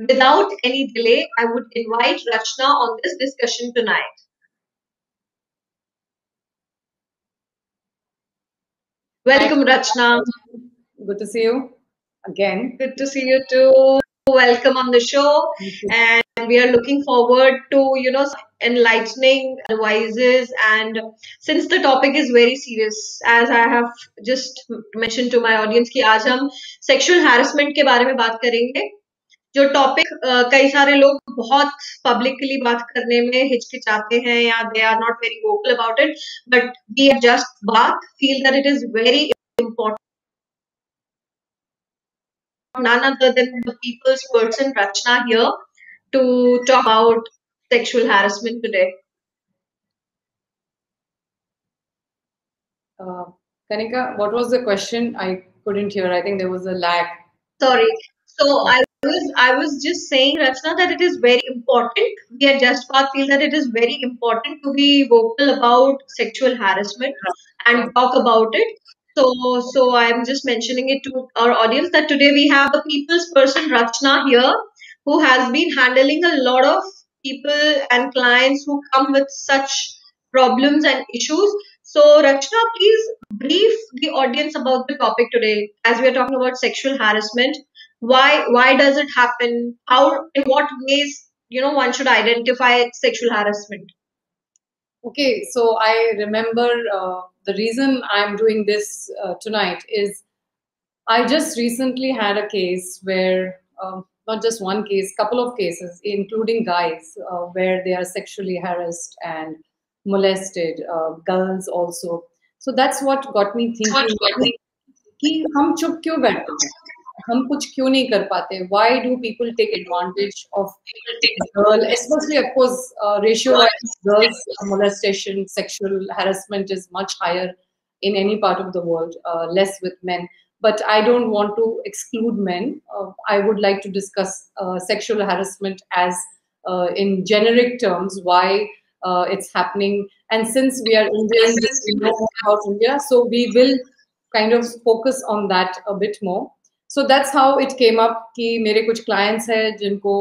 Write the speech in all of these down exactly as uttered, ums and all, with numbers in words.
without any delay, I would invite Rachna on this discussion tonight. Welcome, Rachna. Good to see you again. Good to see you too. Welcome on the show. And we are looking forward to, you know, enlightening advices. And since the topic is very serious, as I have just mentioned to my audience कि आज हम sexual harassment के बारे में बात करेंगे, जो topic कई सारे लोग बहुत पब्लिकली बात करने में हिचकिचाते हैं या they are not very vocal about it, but we just बात feel that it is very important. None other than the people's person Rachna here to talk about sexual harassment today. Uh, Kanika, what was the question? I couldn't hear. I think there was a lag. Sorry. So I was I was just saying, Rachna, that it is very important. We at Just Path feel that it is very important to be vocal about sexual harassment and talk about it. So so I'm just mentioning it to our audience that today we have the people's person Rachna here, who has been handling a lot of people and clients who come with such problems and issues. So Rachna, please brief the audience about the topic today, as we are talking about sexual harassment. Why why does it happen? How, in what ways, you know, one should identify sexual harassment? Okay, so I remember uh, the reason I'm doing this uh, tonight is I just recently had a case where, um, not just one case, couple of cases, including guys, uh, where they are sexually harassed and molested, uh, girls also. So that's what got me thinking कि हम चुप क्यों बैठते हैं, हम कुछ क्यों नहीं कर पाते. Why do people take advantage of girl, especially of course uh, ratio wise girls molestation, sexual harassment is much higher in any part of the world, uh, less with men. But I don't want to exclude men. Uh, I would like to discuss uh, sexual harassment as uh, in generic terms, why uh, it's happening. And since we are Indians, we know about India, so we will kind of focus on that a bit more. So that's how it came up कि मेरे कुछ clients हैं जिनको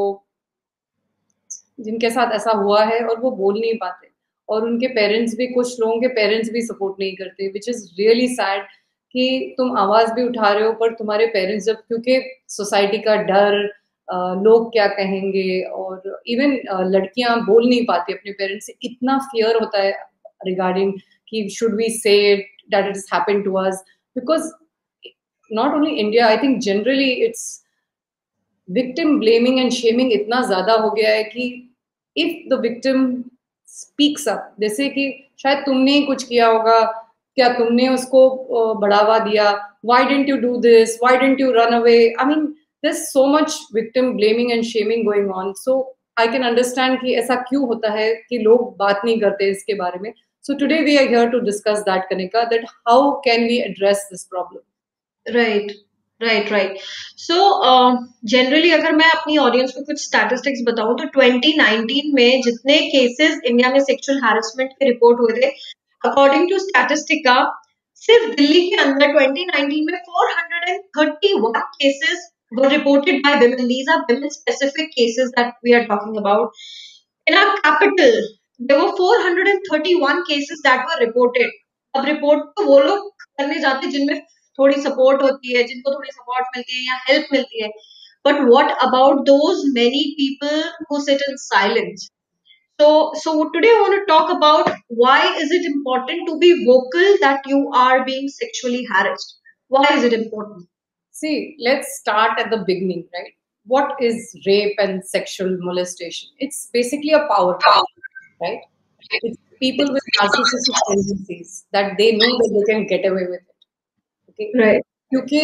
जिनके साथ ऐसा हुआ है और वो बोल नहीं पाते और उनके पेरेंट्स भी, कुछ लोगों के पेरेंट्स भी सपोर्ट नहीं करते, विच इज़ रियली सैड कि तुम आवाज़ भी उठा रहे हो पर तुम्हारे पेरेंट्स, जब क्योंकि सोसाइटी का डर, लोग क्या कहेंगे, और इवन लड़कियां बोल नहीं पाती अपने पेरेंट्स से, इतना फियर होता है रिगार्डिंग कि should we say that it is happened to us, because not only India, I think generally it's victim blaming and shaming इतना ज्यादा हो गया है कि if the victim speaks up, जैसे कि शायद तुमने ही कुछ किया होगा, क्या तुमने उसको बढ़ावा दिया, why didn't you do this, why didn't you run away, I mean there is so much victim blaming and shaming going on. So I can understand कि ऐसा क्यों होता है कि लोग बात नहीं करते इसके बारे में. So today we are here to discuss that, Kanika, that how can we address this problem. Right right right so generally अगर मैं अपनी ऑडियंस को कुछ स्टैटिस्टिक्स बताऊं तो ट्वेंटी नाइनटीन में जितने केसेस इंडिया में सेक्सुअल हैरेसमेंट के रिपोर्ट हुए थे, अकॉर्डिंग टू स्टैटिस्टिका, सिर्फ दिल्ली के अंदर ट्वेंटी नाइनटीन में four hundred thirty one cases were reported by women. These are women specific cases that we are talking about. In our capital, there were four hundred thirty-one cases that were reported. अब report तो वो लोग करने जाते हैं जिनमें थोड़ी support होती है, जिनको थोड़ी सपोर्ट मिलती है या हेल्प मिलती है, but what about those many people who sit in silence? So, so today I want to talk about why is it important to be vocal that you are being sexually harassed? Why is it important? See, let's start at the beginning, right? What is rape and sexual molestation? It's basically a power play, right? It's people with narcissistic tendencies that they know that they can get away with it. Okay? Right. क्योंकि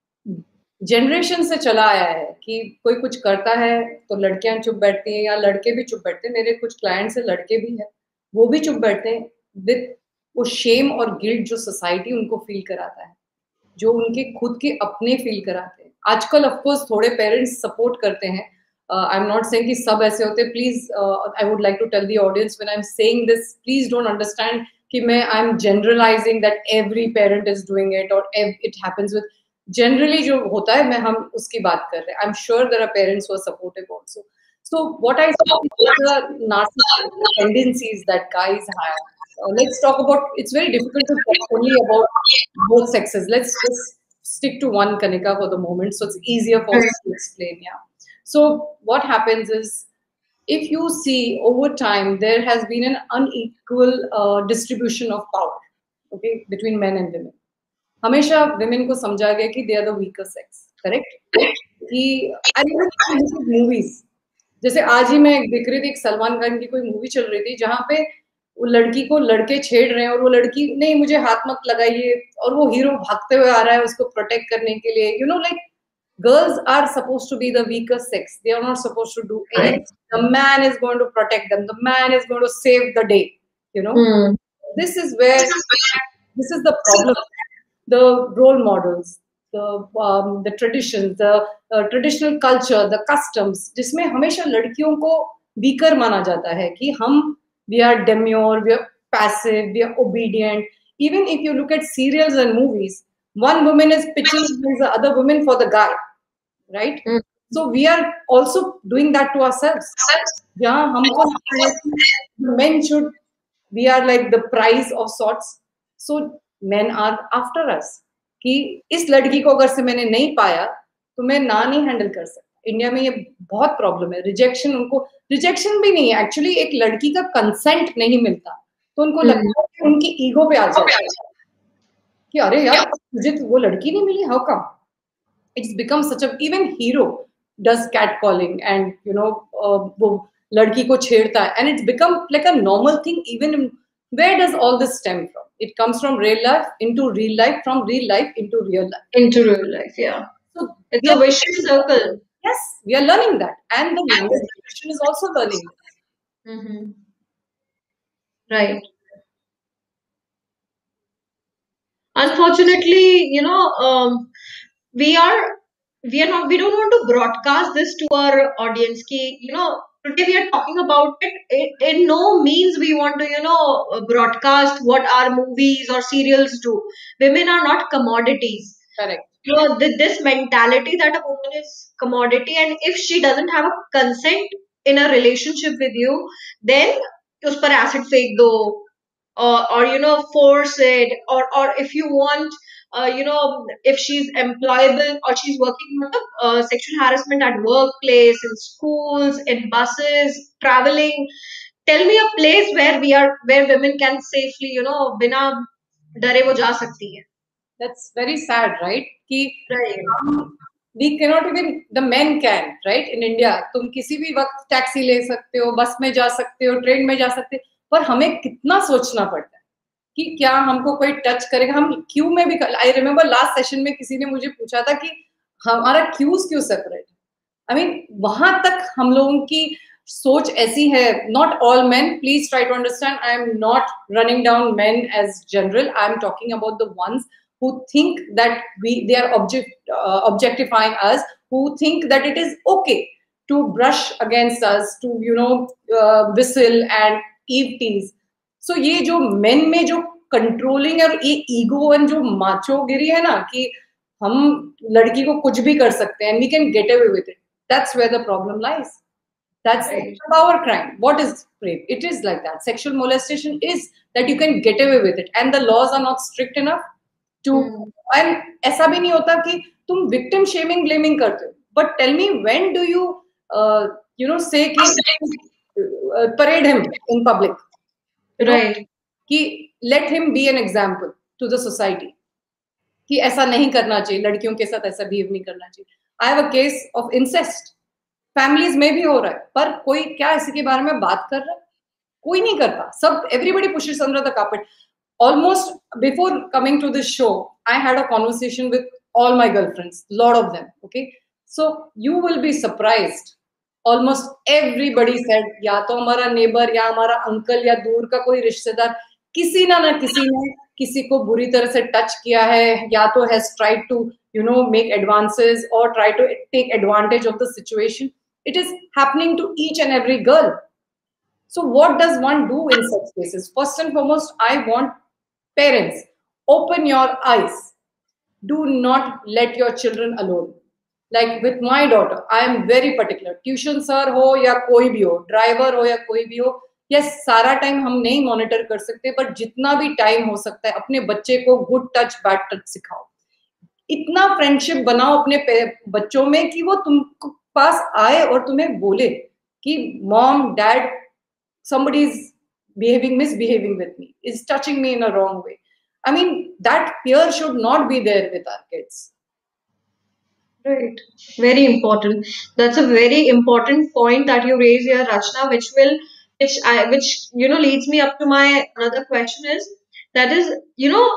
generation से चला आया है कि कोई कुछ करता है तो लड़कियां चुप बैठती हैं या लड़के भी चुप बैठते हैं. मेरे कुछ क्लाइंट्स से लड़के भी हैं, वो भी चुप बैठते हैं विद वो शेम और गिल्ट जो सोसाइटी उनको फील कराता है, जो उनके खुद के अपने फील कराते हैं. आजकल ऑफ कोर्स थोड़े पेरेंट्स सपोर्ट करते हैं. आई एम नॉट सेइंग कि सब ऐसे होते. Please I would like to tell the audience, when I am saying this, please don't understand कि मैं I am generalising that every parent is doing it और it happens with. Generally जो होता है, मैं हम उसकी बात कर रहे हैं. I am sure there are parents who are supportive also. So what I saw is the narcissistic tendencies that guys have. Uh, let's talk about. It's very difficult to talk only about both sexes. Let's just stick to one, Kanika, for the moment, so it's easier for us to explain. Yeah. So what happens is, if you see over time, there has been an unequal uh, distribution of power, okay, between men and women. हमेशा women को समझा गया कि they are the weaker sex, correct? कि I remember movies. जैसे आज ही मैं देख रही थी, एक सलमान खान की कोई मूवी चल रही थी जहां पे वो लड़की को लड़के छेड़ रहे हैं और वो लड़की नहीं मुझे हाथ मत लगाइए, और वो हीरो भागते हुए आ रहा है उसको प्रोटेक्ट करने के लिए. You know like girls are supposed to be the weaker sex. They are not supposed to do anything. The man is going to protect them. The man is going to save the day. You know this is where this is the problem. The role models, the um, the traditions, the uh, traditional culture, the customs, जिसमें हमेशा लड़कियों को weaker माना जाता है कि हम we are demure, we are passive, we are obedient. Even if you look at serials and movies, one woman is pitching against the other woman for the guy, right? Mm. So we are also doing that to ourselves. जहाँ हमको men should, we are like the prize of sorts. So men are after us कि इस लड़की को अगर से मैंने नहीं पाया तो मैं ना नहीं हैंडल कर सकता. इंडिया में ये बहुत प्रॉब्लम है. रिजेक्शन, उनको रिजेक्शन भी नहीं है एक्चुअली, एक लड़की का कंसेंट नहीं मिलता तो उनको लगता है कि उनकी ईगो पे आ जाता है कि अरे यार मुझे तो वो लड़की नहीं मिली, how come. It's become such a, even hero does catcalling and you know वो लड़की को छेड़ता है, and it's become like a normal thing. Even where does all this stem from? It comes from real life into real life, from real life into real life. Into real life, yeah. So it's a vicious circle. Yes, we are learning that, and the younger generation is also learning this. Mm-hmm. Right. Unfortunately, you know, um, we are we are not we don't want to broadcast this to our audience. Ki, you know, today we are talking about it. it. In no means we want to, you know, broadcast what our movies or serials do. Women are not commodities. Correct. You know, this mentality that a woman is commodity, and if she doesn't have a consent in a relationship with you, then us par acid fake do, or or you know, force it, or or if you want, uh, you know, if she's employable or she's working on uh, sexual harassment at workplace, in schools, in buses, traveling. Tell me a place where we are, where women can safely, you know, बिना डरे वो जा सकती है. That's very sad, right? कि right. um, we cannot even, the men can, right? In India, तुम किसी भी वक्त टैक्सी ले सकते हो, बस में जा सकते हो, ट्रेन में जा सकते हो, पर हमें कितना सोचना पड़ता है कि क्या हमको कोई टच करेगा. हम क्यू में भी, आई रिमेम्बर लास्ट सेशन में किसी ने मुझे पूछा था कि हमारा क्यूज क्यों सेपरेट. आई मीन वहां तक हम लोगों की सोच ऐसी है. Not all man, please try to understand. I am not running down man as general. I am talking about the ones who think that we they are object uh, objectifying us, who think that it is okay to brush against us, to you know uh, whistle and eve tease. So ये जो men में जो controlling और ये ego and जो macho गिरी है ना कि हम लड़की को कुछ भी कर सकते हैं and we can get away with it. That's where the problem lies. That's right. A power crime. What is rape? It is like that. Sexual molestation is that you can get away with it, and the laws are not strict enough. To and ऐसा भी नहीं होता कि तुम victim shaming blaming करते हो. But tell me, when do you uh, you know say कि uh, parade him in public, right? know, कि let him be an example to the society कि ऐसा नहीं करना चाहिए, लड़कियों के साथ ऐसा behave नहीं करना चाहिए. I have a case of incest. Families में भी हो रहा है, पर कोई क्या इसी के बारे में बात कर रहा है? कोई नहीं करता. सब everybody pushes under the carpet. Almost before coming to this show, I had a conversation with all my girlfriends, lot of them. Okay, so you will be surprised. Almost everybody said, या तो हमारा neighbor या हमारा uncle या दूर का कोई रिश्तेदार किसी ना ना किसी ने किसी को बुरी तरह से touch किया है, या तो has tried to you know make advances or try to take advantage of the situation. It is happening to each and every girl. So what does one do in such cases? First and foremost, I want parents, open your eyes. Do not let your children alone. Like with my daughter, I am very particular. Tuition sir हो या कोई भी हो, driver हो या कोई भी हो, yes, सारा टाइम हम नहीं मॉनिटर कर सकते, but जितना भी टाइम हो सकता है अपने बच्चे को गुड टच बैड टच सिखाओ. इतना फ्रेंडशिप बनाओ अपने बच्चों में कि वो तुम पास आए और तुम्हें बोले कि mom dad somebody is behaving misbehaving with me, is touching me in a wrong way. I mean, that fear should not be there with our kids. Right. Very important. That's a very important point that you raise here, Rachna, which will, which I, which, you know, leads me up to my another question is, that is, you know,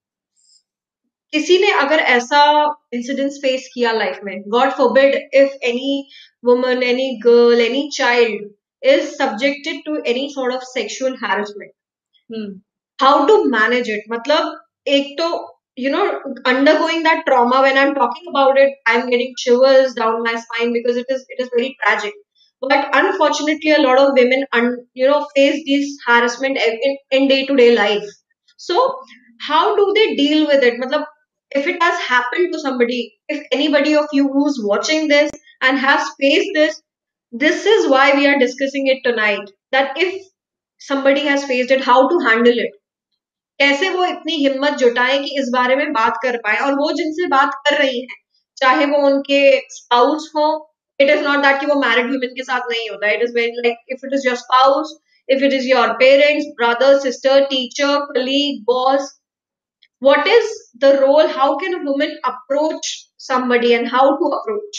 किसी ने अगर ऐसा incidence face किया life में, God forbid, if any woman, any girl, any child is subjected to any sort of sexual harassment, how to manage it? मतलब एक तो you know undergoing that trauma, when I'm talking about it, I'm getting shivers down my spine because it is it is very tragic. But unfortunately, a lot of women un, you know face this harassment in, in day-to-day life. So how do they deal with it? Matlab, if it has happened to somebody, if anybody of you who's watching this and has faced this, this is why we are discussing it tonight. That if somebody has faced it, how to handle it, कैसे वो इतनी हिम्मत जुटाएं कि इस बारे में बात कर पाए, और वो जिनसे बात कर रही हैं, चाहे वो उनके स्पाउस हो, इट इज नॉट दैट कि वो मैरिड वुमेन के साथ नहीं होता, it is very like if it is your spouse, if it is your parents, brother, sister, teacher, colleague, boss, what is the role? How can a woman approach somebody and how to approach?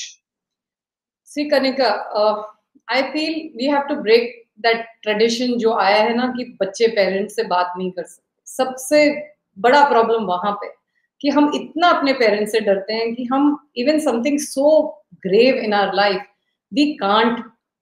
See, Kanika, uh, I feel we have to break that tradition जो आया है ना कि बच्चे parents से बात नहीं कर सकते. सबसे बड़ा प्रॉब्लम वहां पे कि हम इतना अपने पेरेंट्स से डरते हैं कि हम even something so grave in our life, we can't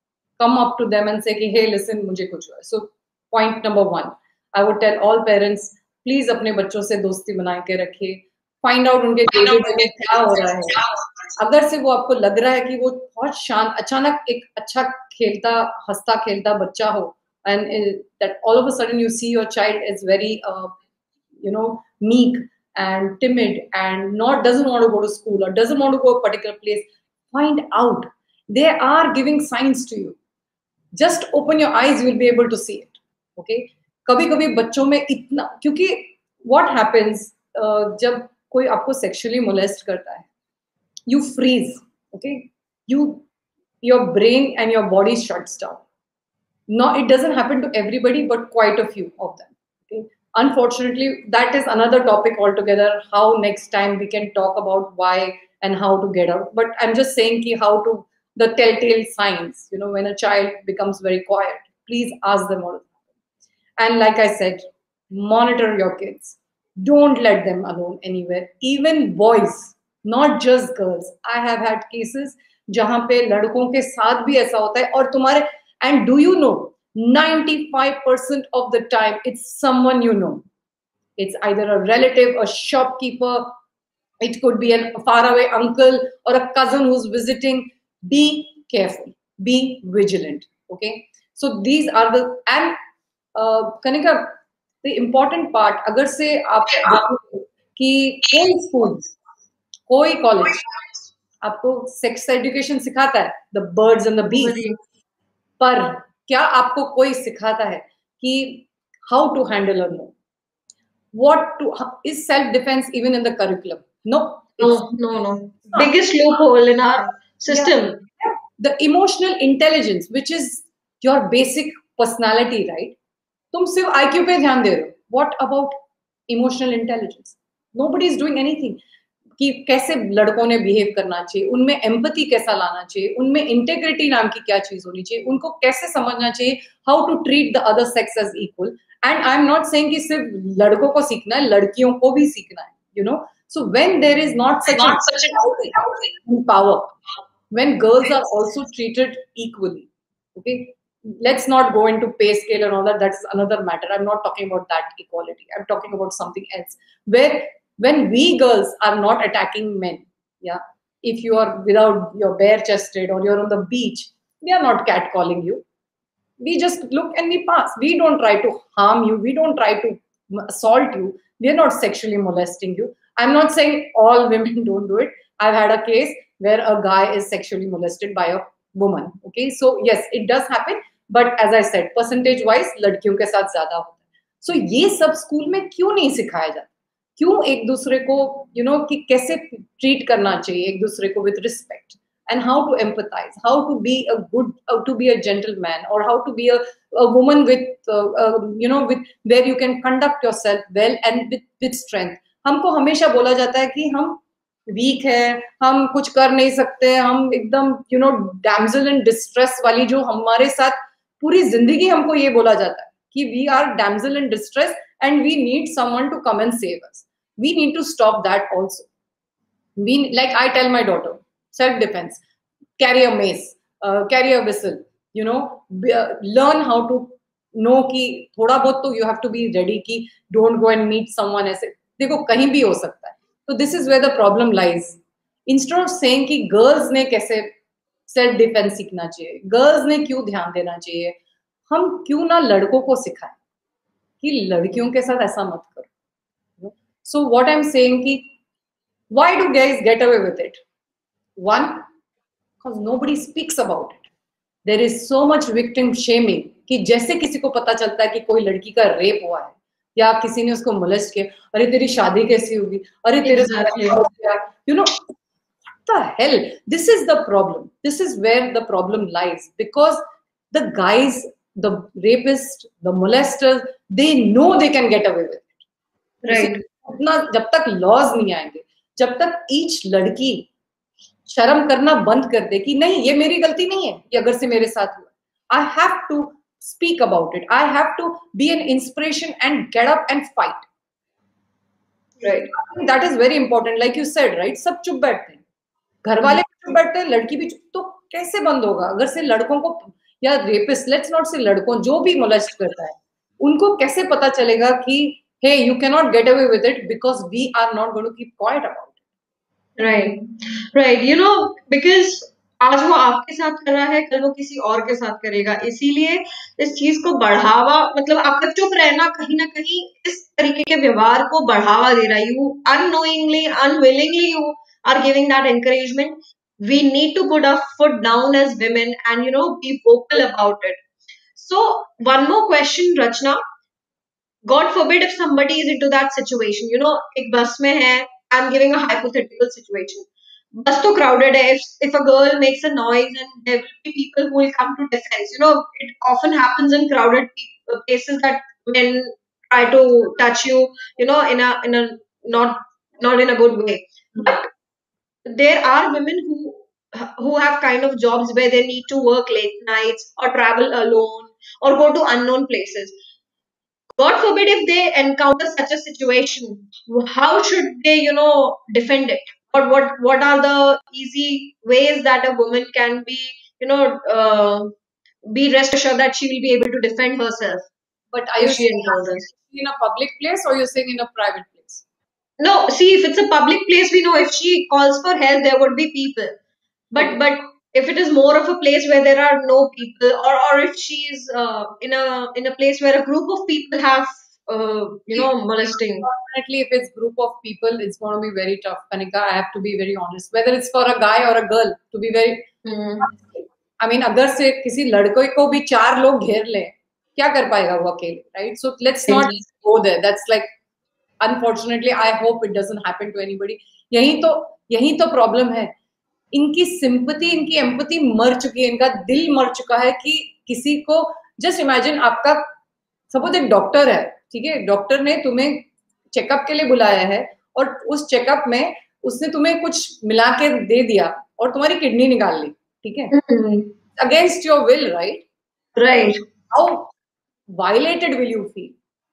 come up to them and say कि हे लिसन, मुझे कुछ हुआ. So point number one, I would tell all parents, please अपने बच्चों से दोस्ती बना के रखिए. फाइंड आउट उनके में क्या हो रहा है. अगर से वो आपको लग रहा है कि वो बहुत शांत, अचानक एक अच्छा खेलता हंसता खेलता बच्चा हो, and that all of a sudden you see your child is very uh, you know meek and timid and not doesn't want to go to school or doesn't want to go a particular place, find out. They are giving signs to you. Just open your eyes, you will be able to see it. Okay, कभी कभी बच्चों में इतना, क्योंकि what happens uh, जब कोई आपको sexually molest करता है, you freeze. Okay, you your brain and your body shuts down. No, it doesn't happen to everybody, but quite a few of them. Okay? Unfortunately, that is another topic altogether. How next time we can talk about why and how to get out. But I'm just saying ki how to, the telltale signs, you know, when a child becomes very quiet, please ask them all. And like I said, monitor your kids. Don't let them alone anywhere. Even boys, not just girls. I have had cases जहाँ पे लड़कों के साथ भी ऐसा होता है और तुम्हारे. And do you know, ninety-five percent of the time, it's someone you know. It's either a relative, a shopkeeper, it could be a faraway uncle or a cousin who's visiting. Be careful, be vigilant. Okay, so these are the, and uh, Kanika, the important part, अगर से आप कि कोई school, कोई college आपको sex education सिखाता है, the birds and the bees, पर क्या आपको कोई सिखाता है कि how to handle a no, what to, is self defence even in the curriculum? No, no no. Biggest loophole in our system. The emotional intelligence which is your basic personality, right? तुम सिर्फ IQ पे ध्यान दे रहे हो. What about emotional intelligence? Nobody is doing anything. कि कैसे लड़कों ने बिहेव करना चाहिए, उनमें एम्पैथी कैसा लाना चाहिए, उनमें इंटेग्रिटी नाम की क्या चीज होनी चाहिए, उनको कैसे समझना चाहिए, how to treat the other sex as equal. And I am not saying कि सिर्फ लड़कों को सीखना है, लड़कियों को भी सीखना है, you know. So when there is not such a power, when girls are also treated equally, okay, let's not go into pay scale and all that. That's another matter. I'm not talking about that equality. I'm talking about something else, where when we girls are not attacking men, yeah, if you are without your bare chested or you're on the beach, we are not catcalling you. We just look and we pass. We don't try to harm you. We don't try to assault you. We are not sexually molesting you. I'm not saying all women don't do it. I've had a case where a guy is sexually molested by a woman. Okay, so yes, it does happen, but as I said, percentage wise लड़कियों के साथ ज्यादा होता है. So ये सब school में क्यों नहीं सिखाया जाता? क्यों एक दूसरे को you know कि कैसे ट्रीट करना चाहिए एक दूसरे को with respect and how to empathize, how to be a good, how to be a gentleman, or how to be a, a woman with uh, uh, you know with where you can conduct yourself well and with with strength. हमको हमेशा बोला जाता है कि हम week है, हम कुछ कर नहीं सकते, हम एकदम you know damsel in distress वाली जो हमारे साथ पूरी जिंदगी हमको ये बोला जाता है कि we are damsel in distress and we need someone to come and save us. We need to stop that also. We, like I tell my daughter, self-defense, carry a mace, uh, carry a whistle, you know, be, uh, learn how to know कि थोड़ा बहुत तो you have to be ready कि don't go and meet someone ऐसे, देखो कहीं भी हो सकता है. So this is where the problem lies. Instead of saying कि girls ने कैसे self defense सीखना चाहिए, girls ने क्यों ध्यान देना चाहिए, हम क्यों ना लड़कों को सिखाएं कि लड़कियों के साथ ऐसा मत करो. So what I'm saying कि why do guys get away with it? One, because nobody speaks about it. There is so much victim shaming कि जैसे किसी को पता चलता है कि कोई लड़की का रेप हुआ है या किसी ने उसको मोलेस्ट किया, अरे तेरी शादी कैसी होगी, अरे तेरे Exactly. you know what the hell. This is the problem. This is where the problem lies, because the guys, the rapists, the molesters, they know they can get away with it. Right. उतना जब तक laws नहीं आएंगे, जब तक each लड़की शर्म करना बंद कर दे कि नहीं ये मेरी गलती नहीं है, ये अगर से मेरे साथ हुआ, I have to speak about it. I have to be an inspiration and get up and fight. Right. That is very important. Like you said, right? सब चुप बैठते हैं, घर वाले भी चुप बैठते हैं, लड़की भी चुप, तो कैसे बंद होगा? अगर से लड़कों को या रेपिस्ट, लेट्स नॉट से लड़कों, जो भी मोलेस्ट करता है, उनको कैसे पता चलेगा कि hey, you cannot get away with it because we are not going to keep quiet about it. Right, right. You know, because आज वो आपके साथ कर रहा है, कल वो किसी और के साथ करेगा, इसीलिए इस चीज को बढ़ावा, मतलब आपका चुप रहना कहीं ना कहीं इस तरीके के व्यवहार को बढ़ावा दे रहा है. You unknowingly, unwillingly, you are giving that encouragement. We need to put our foot down as women and you know be vocal about it. So one more question, Rachna. God forbid if somebody is into that situation, you know, एक बस में है, I'm giving a hypothetical situation. बस तो crowded है. If if a girl makes a noise and there will be people who will come to defense. You know, it often happens in crowded places that men try to touch you, you know, in a in a not not in a good way. But there are women who who have kind of jobs where they need to work late nights or travel alone or go to unknown places. God forbid if they encounter such a situation, how should they, you know, defend it? Or what what are the easy ways that a woman can be, you know, uh, be rest assured that she will be able to defend herself? But are you saying in a public place or you're saying in a private place? No, see, if it's a public place, we know if she calls for help, there would be people. But okay. but if it is more of a place where there are no people, or or if she is uh, in a in a place where a group of people have uh, you know molesting. Definitely, if it's group of people, it's going to be very tough, Kanika. I have to be very honest. Whether it's for a guy or a girl, to be very. Mm-hmm. I mean, अगर से किसी लड़के को भी चार लोग घेर ले, क्या कर पाएगा वो अकेले, right? So let's not mm-hmm. go there. That's like, unfortunately, I hope it doesn't happen to anybody. यही तो यही तो problem है. इनकी सिंपैथी, इनकी एम्पैथी मर चुकी है, इनका दिल मर चुका है कि किसी को, जस्ट इमेजिन आपका सपोज एक डॉक्टर है, ठीक है, डॉक्टर ने तुम्हें चेकअप के लिए बुलाया है और उस चेकअप में उसने तुम्हें कुछ मिला के दे दिया और तुम्हारी किडनी निकाल ली, ठीक है, against your will, right right how violated will you feel?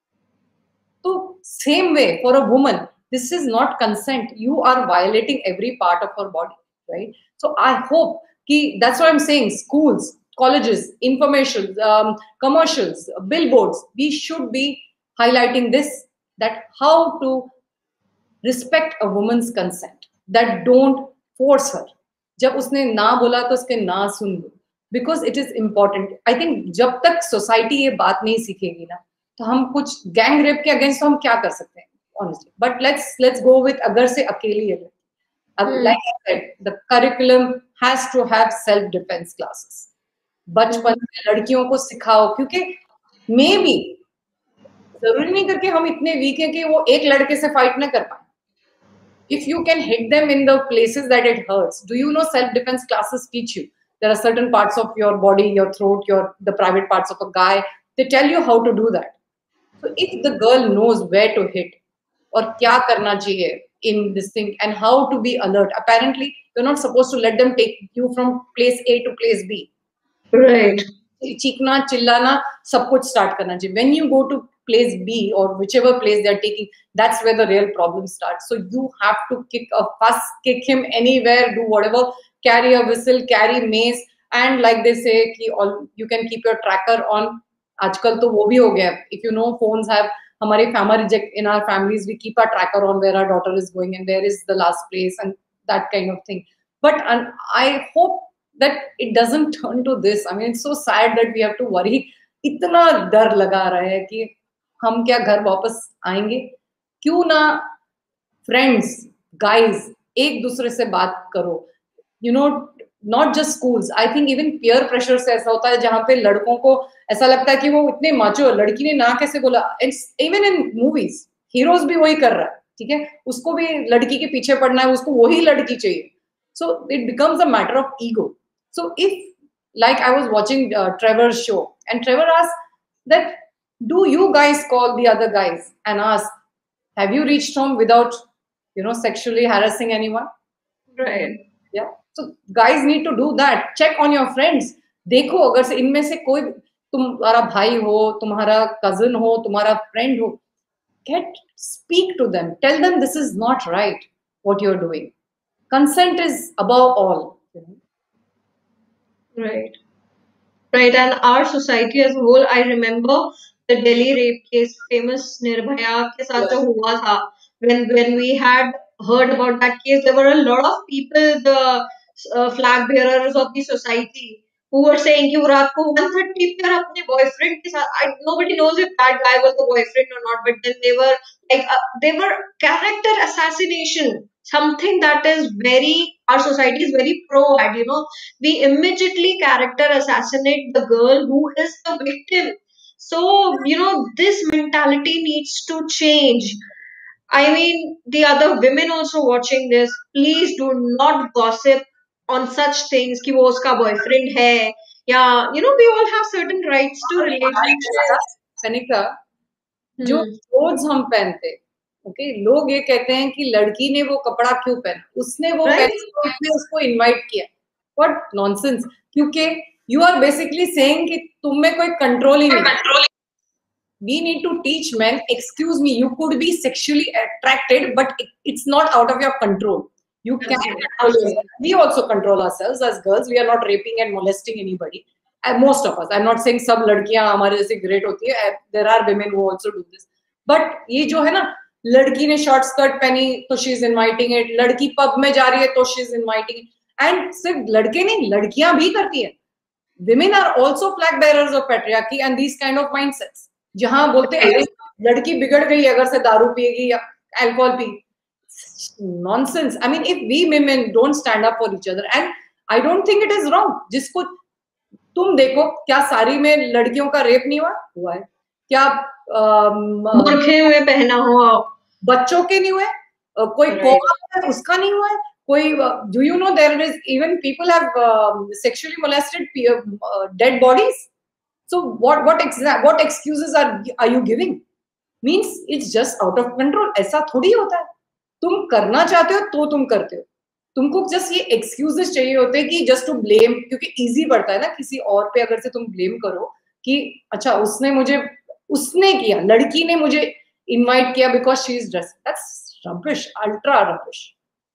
तो same way for a woman, this is not consent, you are violating every part of her body. Right, so I hope ki, that's what I'm saying, schools, colleges, information, um, commercials, billboards, we should be highlighting this, that how to respect a woman's consent, that don't force her. जब उसने ना बोला तो उसके ना सुन लो, because it is important. I think जब तक society ये बात नहीं सीखेगी ना, तो हम कुछ गैंग रेप के अगेंस्ट हम क्या कर सकते हैं? honestly. But let's let's go with agar se akeli hai. Uh, Hmm. like I said, the curriculum has to have self defense classes. बचपन Hmm. में लड़कियों को सिखाओ, क्योंकि मे बी जरूरी नहीं करके हम इतने वीक हैं कि वो एक लड़के से फाइट ना कर पाए. If you can hit them in the places that it hurts, do you know self defense classes teach you there are certain parts of your body, your throat, your the private parts of a guy, they tell you how to do that. So if the girl knows where to hit or kya karna chahiye in this thing and how to be alert, apparently you're not supposed to let them take you from place A to place B. Right. चीखना चिल्लाना सब कुछ start करना चाहिए. When you go to place B or whichever place they are taking, that's where the real problem starts. So you have to kick a fuss, kick him anywhere, do whatever, carry a whistle, carry mace, and like they say कि all you can keep your tracker on. आजकल तो वो भी हो गया. If you know, phones have हमारे हमारे in our families we keep a tracker on where our daughter is going and where is the last place and that kind of thing. But and I hope that it doesn't turn to this. I mean, it's so sad that we have to worry. इतना डर लगा रहा है कि हम क्या घर वापस आएंगे. क्यों ना फ्रेंड्स गाइज एक दूसरे से बात करो. You know, not just schools, I think even peer pressure से ऐसा होता है जहां पे लड़कों को ऐसा लगता है कि वो इतने माचो, लड़की ने ना कैसे बोला. It's even in movies heroes भी वही कर रहा है. ठीक है, उसको भी लड़की के पीछे पड़ना है, उसको वही लड़की चाहिए. So it becomes a matter of ego. So if, like I was watching uh, Trevor's show, and Trevor asked that, do you guys call the other guys and ask, have you reached home without, you know, sexually harassing anyone? Right. Yeah. So guys need to do that. Check on your friends. देखो अगर से इनमें से कोई तुम्हारा भाई हो, तुम्हारा cousin हो, तुम्हारा friend हो, get speak to them. Tell them this is not right what you're doing. Consent is above all. Right. Right. And our society as a whole, I remember the Delhi rape case, famous Nirbhaya के साथ जो हुआ था. When when we had heard about that case, there were a lot of people, the uh, flag bearers of the society, who were saying कि वो रात को one thirty पे अपने boyfriend के साथ, I, nobody knows if that guy was the boyfriend or not, but then they were like uh, they were character assassination, something that is very, our society is very pro at, you know. We immediately character assassinate the girl who is the victim. So, you know, this mentality needs to change. I mean, the other women also watching this, please do not gossip on such things कि वो उसका boyfriend है, या you know, we all have certain rights to relationship. Kanika, जो Hmm. Clothes हम पहनते, okay, लोग ये कहते हैं कि लड़की ने वो कपड़ा क्यों पहना, उसने वो Right? पहना तो इसने उसको इनवाइट किया. What nonsense. क्योंकि यू आर बेसिकली सेइंग कि तुम में कोई कंट्रोल ही नहीं. We need to teach men, excuse me, you could be sexually attracted, but it, it's not out of your control. You can Absolutely. control yourself. We also control ourselves as girls. We are not raping and molesting anybody. And most of us. I'm not saying सब लड़कियां हमारे जैसे great होती है. There are women who also do this. But ये जो है ना, लड़की ने short skirt पहनी तो she is inviting it. लड़की pub में जा रही है तो she is inviting it. And सिर्फ लड़के नहीं, लड़कियां भी करती है. Women are also flag bearers of patriarchy and these kind of mindsets. जहां बोलते हैं लड़की बिगड़ गई अगर से दारू पिएगी या अल्कोहल पी. Nonsense. I mean, if we women don't stand up for each other, and I don't think it is wrong. जिसको तुम देखो, क्या सारी में लड़कियों का रेप नहीं हुआ हुआ है? क्या बुरखे में पहना हुआ बच्चों के नहीं हुए? कोई कोमा उसका नहीं हुआ है? कोई do you know there is even people have um, sexually molested uh, dead bodies? So what what exa- what excuses are are you giving? Means it's just out of control. ऐसा थोड़ी होता है. तुम करना चाहते हो तो तुम करते हो. तुमको जस्ट ये एक्सक्यूजेस चाहिए होते हैं कि जस्ट टू ब्लेम, क्योंकि इजी पड़ता है ना किसी और पे अगर से तुम ब्लेम करो कि अच्छा उसने मुझे उसने किया, लड़की ने मुझे इनवाइट किया because she is dress. That's rubbish, ultra rubbish.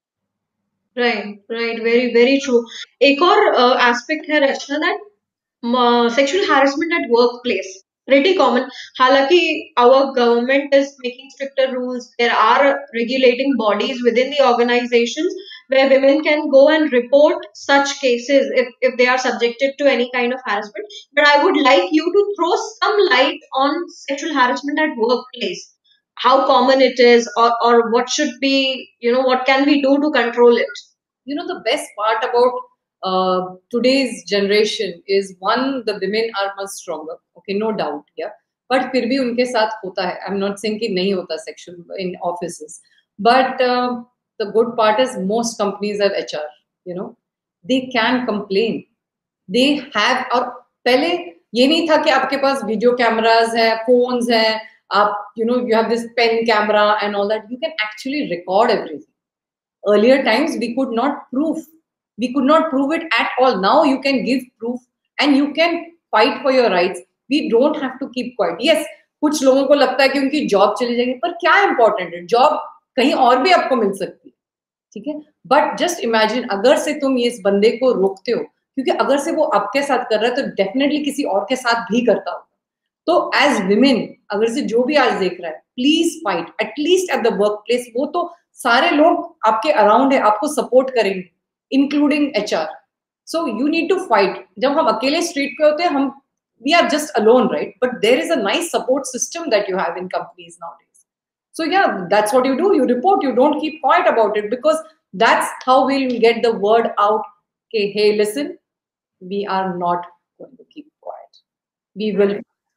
Right right very very true. एक और एस्पेक्ट है Rachna, that sexual harassment at workplace, pretty common. Halaki our government is making stricter rules. There are regulating bodies within the organizations where women can go and report such cases if, if they are subjected to any kind of harassment. But I would like you to throw some light on sexual harassment at workplace. how common it is, or, or what should be, you know, what can we do to control it? You know, the best part about uh, today's generation is, one, the women are much stronger. Okay, no doubt, yeah. But फिर भी उनके साथ होता है. I'm not saying कि नहीं होता sexual in offices. But uh, the good part is most companies have H R. You know, they can complain. They have, और पहले ये नहीं था कि आपके पास वीडियो कैमरास है, फोन्स हैं, आप you know you have this pen camera and all that. You can actually record everything. Earlier times we could not prove, we could not prove it at all. Now you can give proof and you can fight for your rights. We don't have to keep quiet. Yes, कुछ लोगों को लगता है कि उनकी job चली जाएगी, पर क्या इंपॉर्टेंट है, जॉब कहीं और भी आपको मिल सकती है, ठीक है. बट जस्ट इमेजिन, अगर से तुम इस बंदे को रोकते हो, क्योंकि अगर से वो आपके साथ कर रहा है तो डेफिनेटली किसी और के साथ भी करता होगा. तो एज विमेन, अगर से जो भी आज देख रहा है, please fight, at least at the work place. वो तो सारे लोग आपके अराउंड है, आपको सपोर्ट करेंगे, including H R. So you need to fight. जब हम अकेले स्ट्रीट पे होते हैं, हम we are just alone, right? But there is a nice support system that you have in companies nowadays. So yeah, that's what you do. You report. You don't keep quiet about it, because that's how we'll get the word out. Okay, hey, listen, we are not going to keep quiet. We will.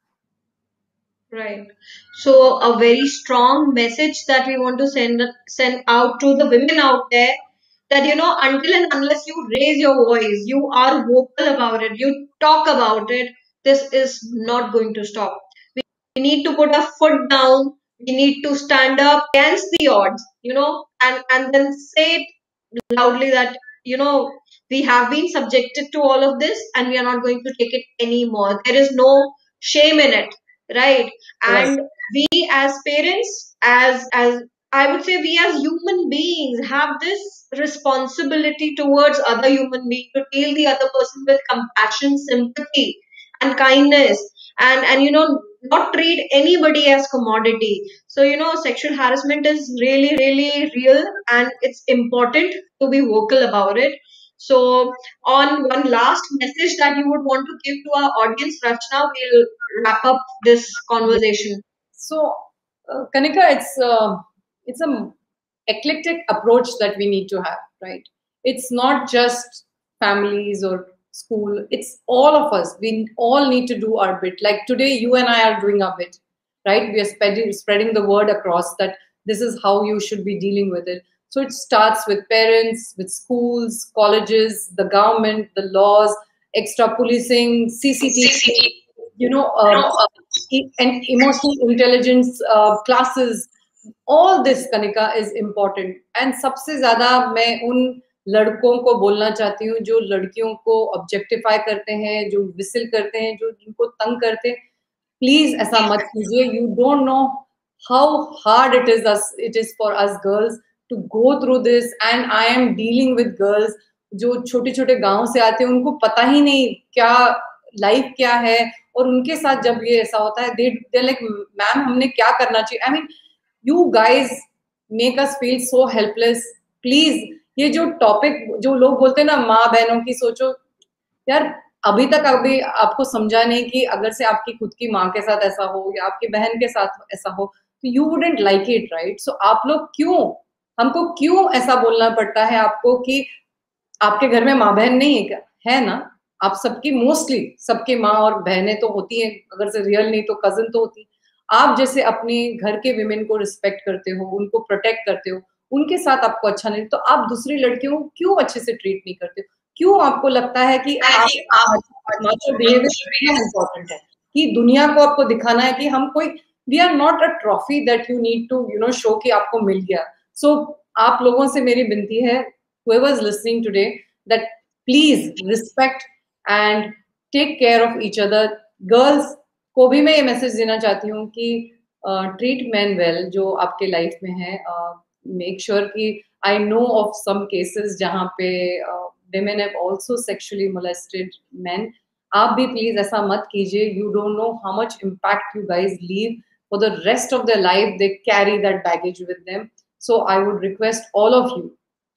Right. So a very strong message that we want to send send out to the women out there, that you know, until and unless you raise your voice, you are vocal about it, you talk about it, this is not going to stop. We need to put our foot down. We need to stand up against the odds, you know, and and then say it loudly that, you know, we have been subjected to all of this and we are not going to take it anymore. There is no shame in it, right? Yes. And we as parents, as as I would say, we as human beings have this responsibility towards other human beings to deal the other person with compassion, sympathy, and kindness, and and you know, not treat anybody as commodity. So you know, sexual harassment is really really real, and it's important to be vocal about it. So on one last message that you would want to give to our audience, Rachna, we'll wrap up this conversation. So, uh, Kanika, it's uh, it's a eclectic approach that we need to have, right? It's not just families or school. It's all of us. We all need to do our bit. Like today, you and I are doing our bit, right? We are spreading spreading the word across that this is how you should be dealing with it. So it starts with parents, with schools, colleges, the government, the laws, extra policing, C C T V, you know, uh, e- and emotional intelligence uh, classes. All this, Kanika, is important. And सबसे ज़्यादा मैं उन लड़कों को बोलना चाहती हूँ जो लड़कियों को ऑब्जेक्टिफाई करते हैं, जो विसिल करते हैं, जो जिनको तंग करते हैं. प्लीज ऐसा मत कीजिए. You don't know how hard it is us it is for us girls to go through this. And I am dealing with girls जो छोटे छोटे गांव से आते हैं, उनको पता ही नहीं क्या लाइफ क्या है, और उनके साथ जब ये ऐसा होता है, दे दे लाइक, मैम हमने क्या करना चाहिए. I mean, you guys make us feel so helpless. Please, ये जो टॉपिक, जो लोग बोलते हैं ना, माँ बहनों की सोचो, यार अभी तक अभी आपको समझा नहीं कि अगर से आपकी खुद की माँ के साथ ऐसा हो या आपकी बहन के साथ ऐसा हो, तो you wouldn't like it, right? So आप लोग क्यों, हमको क्यों ऐसा बोलना पड़ता है आपको कि आपके घर में माँ बहन नहीं है क्या? है ना, आप सबकी, मोस्टली सबके माँ और बहनें तो होती हैं, अगर से रियल नहीं तो कजन तो होती. आप जैसे अपने घर के विमेन को रिस्पेक्ट करते हो, उनको प्रोटेक्ट करते हो, उनके साथ आपको अच्छा नहीं, तो आप दूसरी लड़कियों को क्यों अच्छे से ट्रीट नहीं करते हो? क्यों आपको लगता है कि आप माचो बिहेवियर इम्पोर्टेंट है, कि दुनिया को आपको दिखाना है कि हम कोई, we are not a trophy that you need to you know show कि आपको मिल गया. सो so, आप लोगों से मेरी विनती है, whoever is listening today, that please respect and take care of each other. Girls को भी मैं ये मैसेज देना चाहती हूँ कि ट्रीट मैन वेल जो आपके लाइफ में है. मेक श्योर कि I know of some cases जहाँ पे women have also sexually molested men. आप भी प्लीज ऐसा मत कीजिए. You don't know how much impact you guys leave for the rest of their life. They carry that baggage with them. So I would request all of you,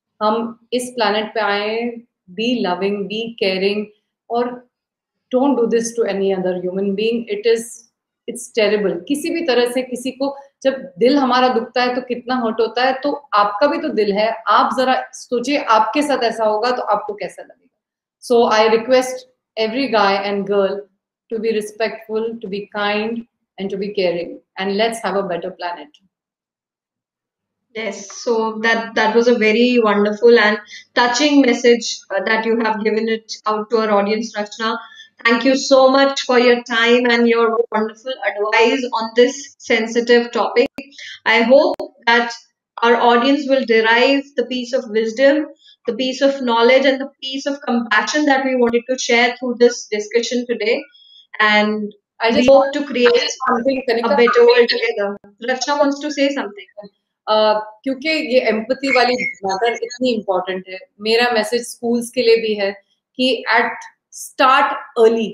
हम इस planet पे आए, B loving, B caring, और don't do this to any other human being. It is it's terrible. किसी भी तरह से किसी को जब दिल हमारा दुखता है तो कितना हर्ट होता है, तो आपका भी तो दिल है, आप जरा सोचिए आपके साथ ऐसा होगा तो आपको कैसा लगेगा। So I request every guy and girl to be respectful, to be kind, and to be caring, and let's have a better planet. Yes, so that that was a very wonderful and touching message uh, that you have given it out to our audience, Rachna. Thank you so much for your time and your wonderful advice on this sensitive topic. I hope that our audience will derive the piece of wisdom, the piece of knowledge, and the piece of compassion that we wanted to share through this discussion today. And I we just hope want to create something, a Kanika. better world together. Rachna wants to say something. Uh, क्योंकि ये empathy वाली matter इतनी important है, मेरा message schools के लिए भी है कि at start early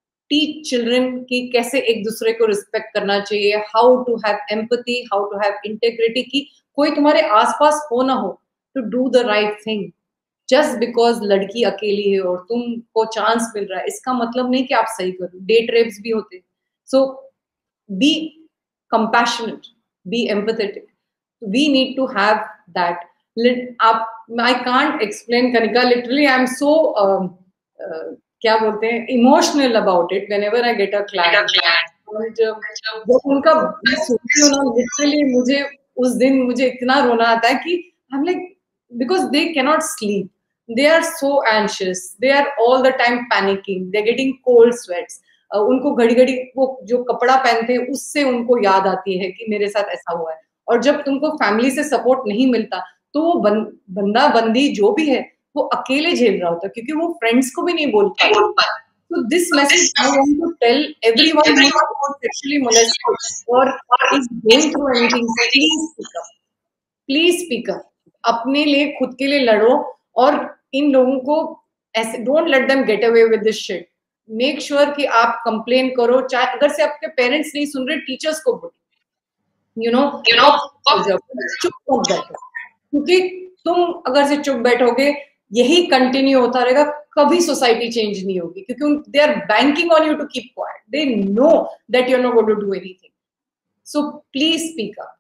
teach children कि कैसे एक दूसरे को रिस्पेक्ट करना चाहिए, how to have empathy, how to have integrity, कि कोई तुम्हारे आसपास हो ना हो, to do the right thing. Just because लड़की अकेली है और तुमको चांस मिल रहा है, इसका मतलब नहीं कि आप सही करो। डेट रेप्स भी होते हैं। So be compassionate, be empathetic, we need to have that. आप, I can't explain, Kanika, literally I'm so um, uh, क्या बोलते हैं, emotional about it whenever I get a client. And जब उनका मैं सुनती हूँ ना, literally मुझे उस दिन मुझे इतना रोना आता है कि I'm like, because they cannot sleep, they are so anxious, they are all the time panicking, they're getting cold sweats. uh, उनको घड़ी घड़ी वो जो कपड़ा पहनते हैं उससे उनको याद आती है कि मेरे साथ ऐसा हुआ है। और जब तुमको फैमिली से सपोर्ट नहीं मिलता तो वो बन, बंदा बंदी जो भी है वो अकेले झेल रहा होता है, क्योंकि वो फ्रेंड्स को भी नहीं बोल पाता। So this message I want to tell everyone who is sexually molested or is going through anything, please speak up, please speak up, अपने लिए खुद के लिए लड़ो, और इन लोगों को ऐसे don't let them get away with this shit. Make sure कि आप कंप्लेन करो, चाहे अगर से आपके पेरेंट्स नहीं सुन रहे, टीचर्स को बोलो, यू नो यू नो चुप मत बैठो, क्योंकि तुम अगर से चुप बैठोगे यही कंटिन्यू होता रहेगा, कभी सोसाइटी चेंज नहीं होगी, क्योंकि they are banking on you to keep quiet, they know that you are not going to do anything. So please speak up.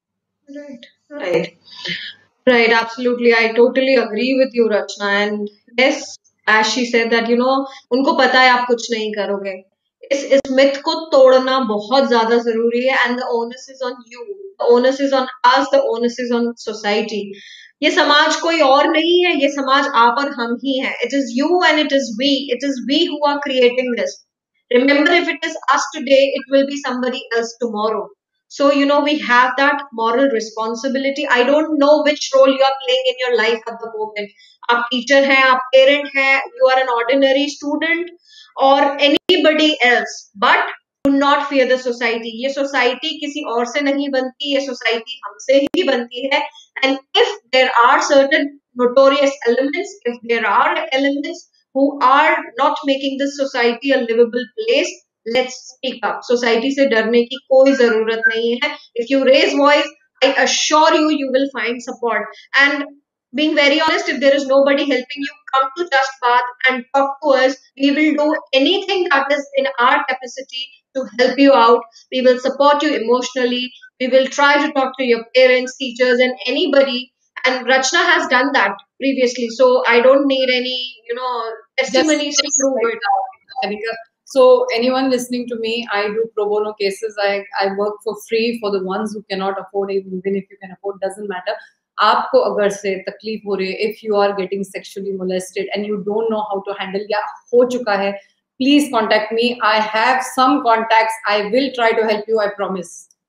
Right, right, right. Absolutely, I totally agree with you, Rachna. And yes, as she said that you know, उनको पता है आप कुछ नहीं करोगे। इस इस myth को तोड़ना बहुत ज्यादा जरूरी है। And the onus is on you. The onus is on us. The onus is on society. ये समाज कोई और नहीं है, ये समाज आप और हम ही है। It is you and it is we. It is we who are creating this. Remember, if it is us today, it will be somebody else tomorrow. So, you know, we have that moral responsibility. I don't know which role you are playing in your life at the moment. आप teacher हैं, आप parent हैं, you are an ordinary student or anybody else. But do not fear the society. ये society किसी और से नहीं बनती, ये society हमसे ही बनती है. And if there are certain notorious elements, if there are elements who are not making this society a livable place, let's speak up. Society से डरने की कोई जरूरत नहीं है. If you raise voice, I assure you, you will find support. And being very honest, if there is nobody helping you, come to Just Baat and talk to us. We will do anything that is in our capacity to help you out. We will support you emotionally. We will try to talk to your parents, teachers, and anybody. And Rachna has done that previously, so I don't need any, you know, testimonies to prove it. Kanika. So anyone listening to me, I do pro bono cases. I, I work for free for the ones who cannot afford it. Even if you can afford, doesn't matter. आपको अगर से तकलीफ हो रही है, if you are getting sexually molested and you don't know how to handle, या हो चुका है, please contact me. I have some contacts. I will try to help you. I promise.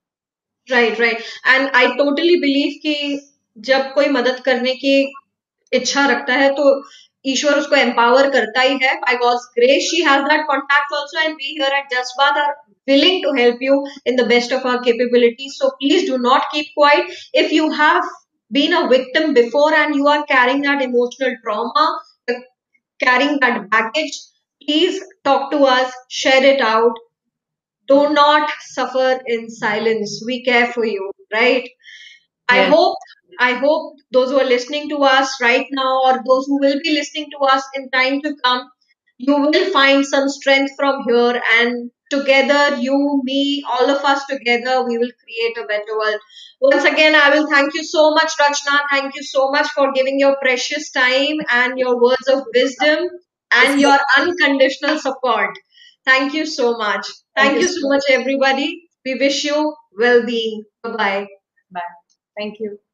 Right, right. And I totally believe कि जब कोई मदद करने की इच्छा रखता है तो ईश्वर उसको empower करता ही है. By God's grace, she has that contact also, and we here at Just Baat are willing to help you in the best of our capabilities. So please do not keep quiet. If you have been a victim before and you are carrying that emotional trauma, carrying that baggage, please talk to us, share it out. Do not suffer in silence. We care for you, right? I Yes. hope I hope those who are listening to us right now or those who will be listening to us in time to come You will find some strength from here, and together, you, me, all of us together, we will create a better world. Once again, I will thank you so much, Rachna. Thank you so much for giving your precious time and your words of wisdom This and is your unconditional support. Thank you so much. thank Thank you you so so much. much, everybody. We wish you well being. Bye bye. Bye. Thank you.